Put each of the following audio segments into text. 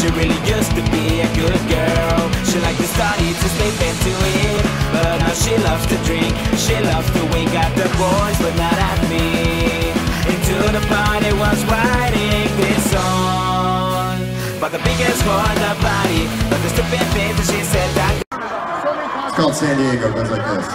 She really used to be a good girl. She liked to study, to sleep and to eat, but now she loves to drink. She loves to wink at the boys, but not at me. Into the party was writing this song, but the biggest whore in the body, but the stupid bitch that she said that. It's called San Diego, goes like this.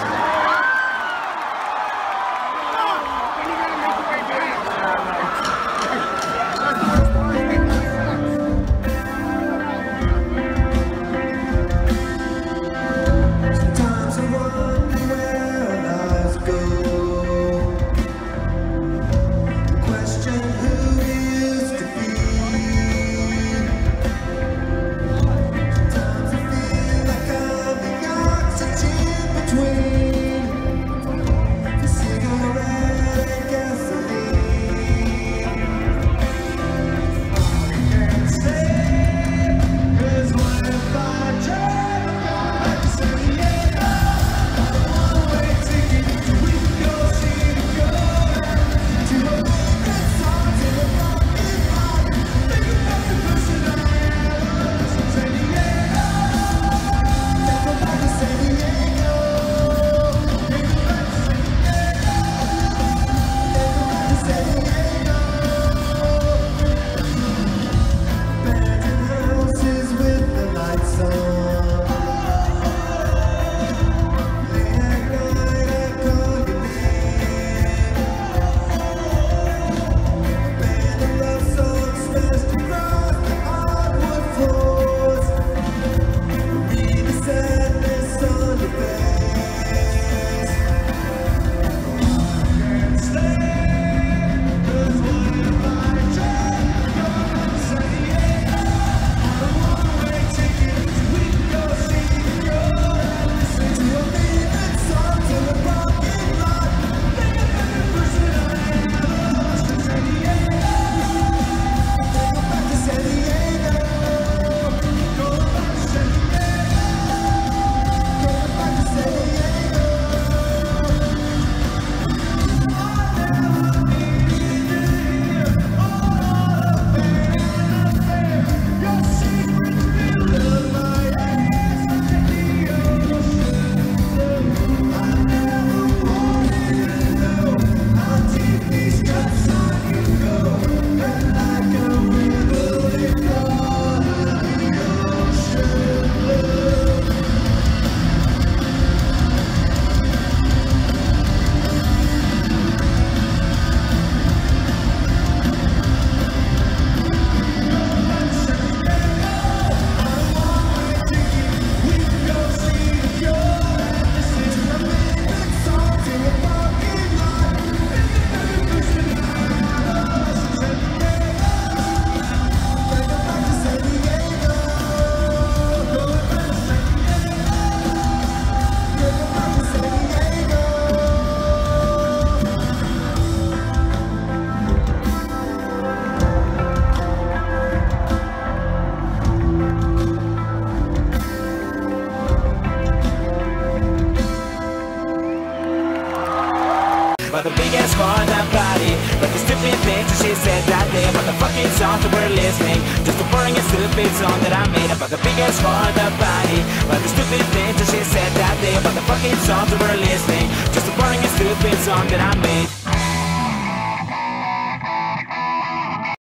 But the biggest whore in the body, but the stupid things that she said that day about the fucking songs that we're listening, just a boring and stupid song that I made about the biggest whore in the body, but the stupid things that she said that day about the fucking songs that we're listening, just a boring and stupid song that I made.